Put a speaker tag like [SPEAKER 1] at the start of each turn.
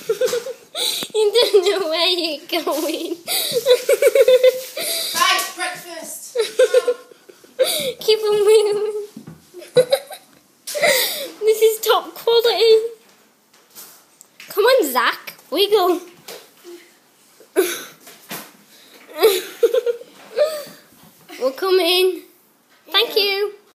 [SPEAKER 1] You don't know where you're going.
[SPEAKER 2] Right, breakfast.
[SPEAKER 1] Keep on moving. This is top quality. Come on, Zach. Wiggle. We'll come in.